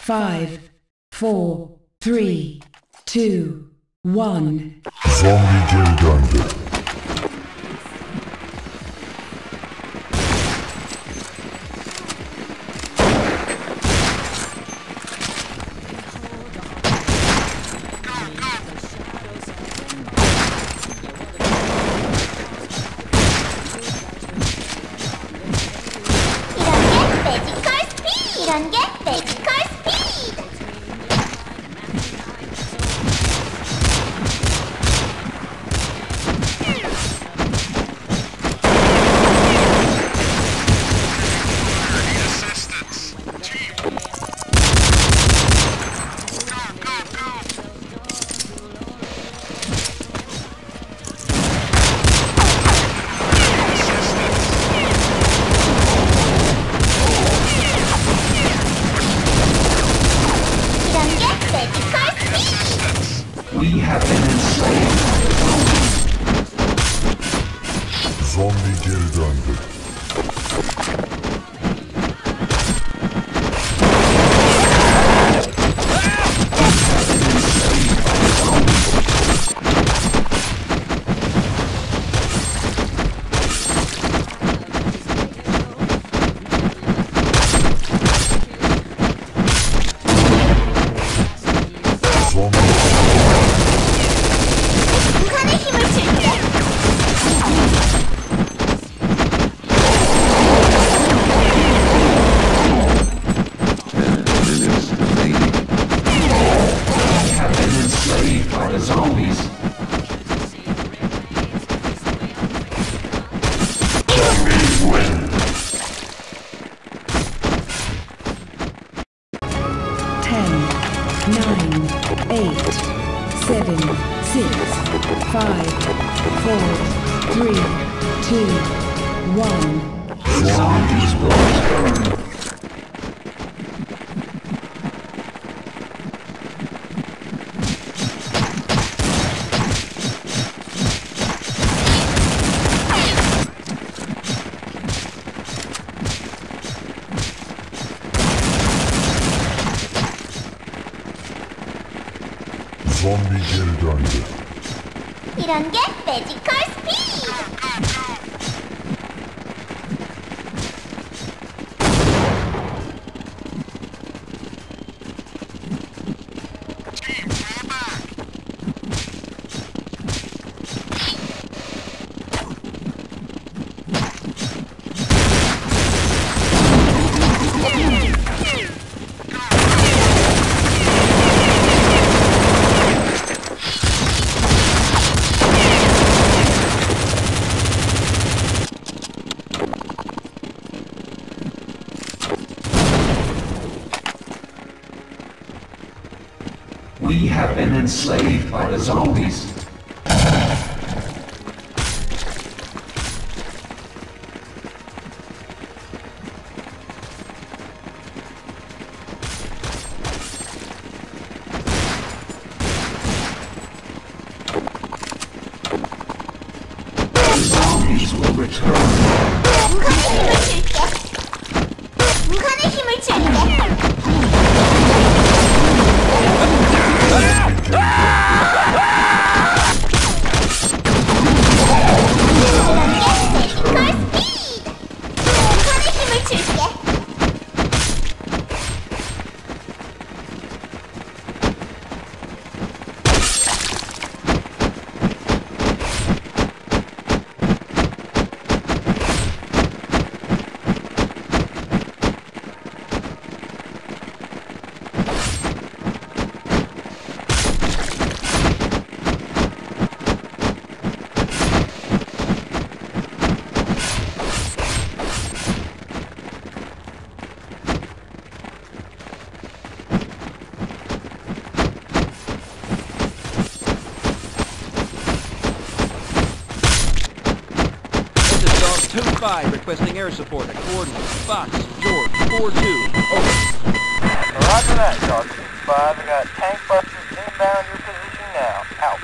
5, 4, 3, 2, 1. Zombie geri döndü. We have been enslaved. Zombie geri döndü. Zombie geri döndü. 이런 게 매지컬 스피드! We have been enslaved by the zombies. The zombies will return. 무한의 힘을 줄게. Requesting air support at coordinates Fox, George, 4-2. Over. Roger that, Dog 2-5. I got tank busters inbound your position now. Out.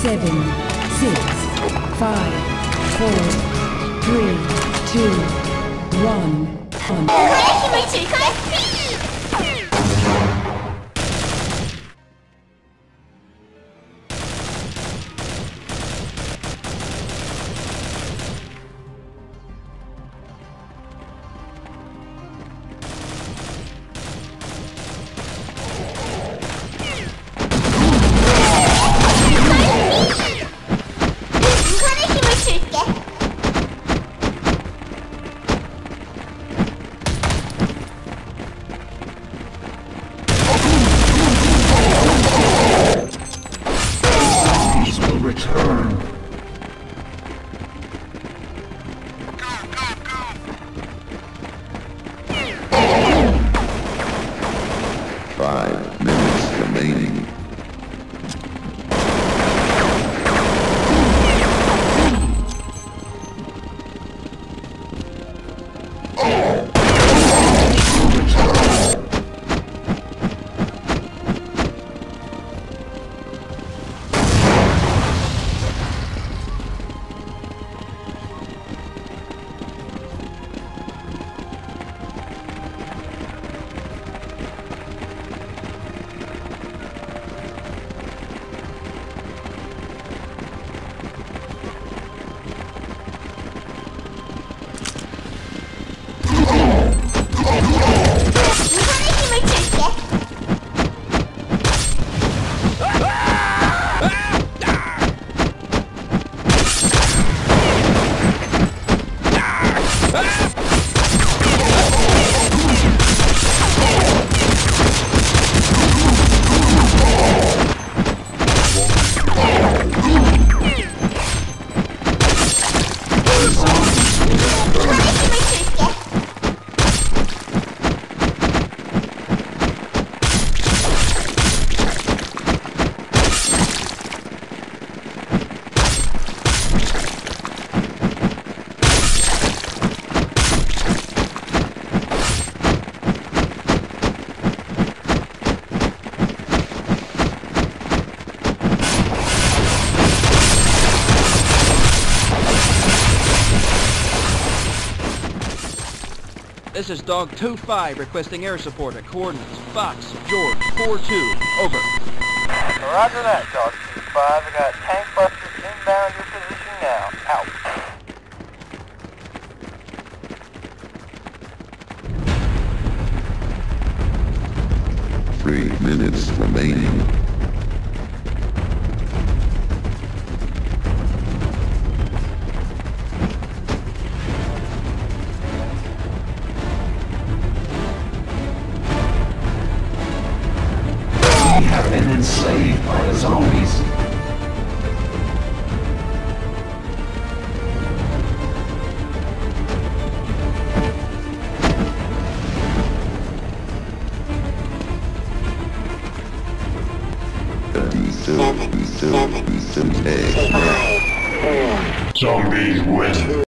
7, 6, 5, 4, 3, 2, 1. 누구의 힘을 줄까? 스피드! 누구의 힘을 줄게? Zombies will return. 5 minutes remaining. 누구의 힘을 줄게? 누구의 힘을 줄게? This is Dog 2-5 requesting air support at coordinates Fox, George, 4-2. Over. Roger that, Dog 2-5. I got tank busters inbound your position now. Out. Three minutes remaining. We have been enslaved by the zombies. Seven, 6, 5, 4, 3, 2, 1. Zombies win.